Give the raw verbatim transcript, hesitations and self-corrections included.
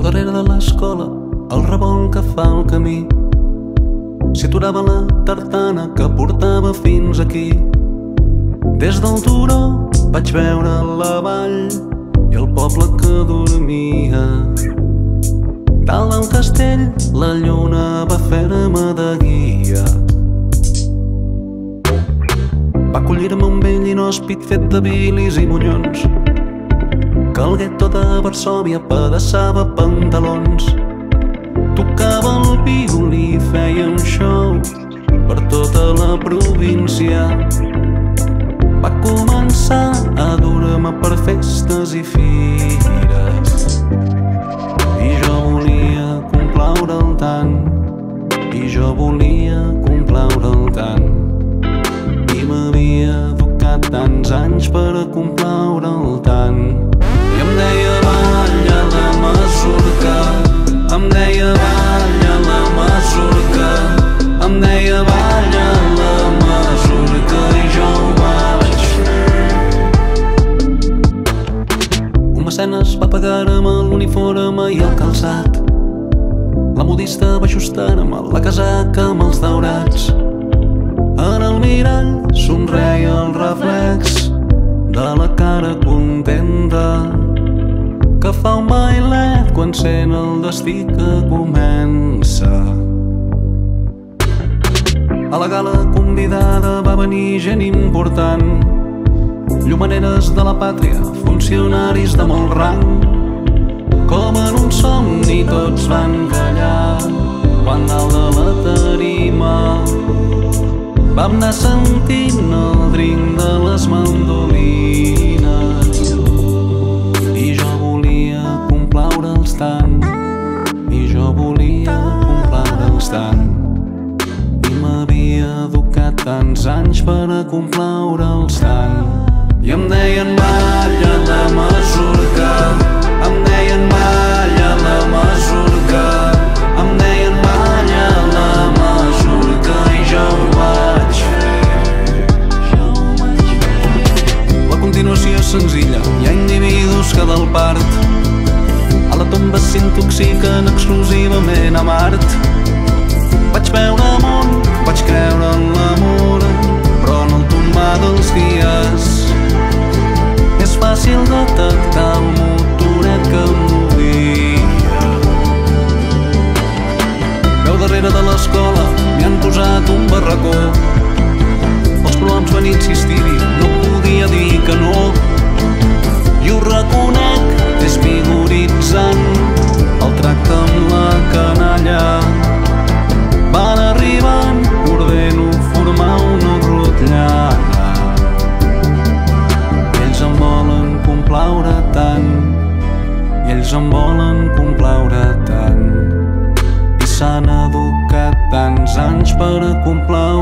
darrere de l'escola, el revolt que fa el camí s'hi aturava la tartana que portava fins aquí. Des del turó vaig veure la vall i el poble que dormia. Dalt del castell la lluna va fer-me de guia. Va acollir-me un vell inhòspit fet de bilis i monyons, que el gueto de Varsòvia pedaçava pantalons. Tocava el violí i feia un show per tota la província. Va començar a dur-me per festes i fires, i jo volia complaure'l tant, i jo volia complaure'l tant. I m'havia educat tants anys per a complaure'l tant. I em deia balla la masurca, em deia balla la masurca, em deia balla la masurca, i jo ho vaig fer. Un mecenes va pagar-me l'uniforme i el calçat. La modista va ajustar-me la casaca amb els daurats. En el mirall somreia el reflex de la cara contenta que fa un bailet quan sent el destí que comença. A la gala convidada va venir gent important, llumaneres de la pàtria, funcionaris de molt rang. Com en un somni tots van callar quan dalt de la tarima vam anar sentint el drinc de les mandolines. I jo volia complaure'ls tant, i jo volia complaure'ls tant. I m'havia educat tants anys per a complaure'ls tant. I em deien balla la masurca, em deien balla la masurca, em deien balla la masurca, i jo ho vaig fer. La continuació és senzilla, hi ha individus que del part a la tomba s'intoxiquen exclusivament a Mart. Vaig veure món, vaig creure en l'amor, però en el tombar dels dies és fàcil detectar el motoret que em movia. Veu darrere de l'escola m'hi han posat un barracó. Els prohoms van insistir-hi, no podia dir que no. I ho reconec, és vigoritzant el tracte amb la canalla. Van arribant, ordeno formar una rotllana. Ells em volen complaure tant, i ells em volen complaure tant, i s'han educat tants anys per a complaure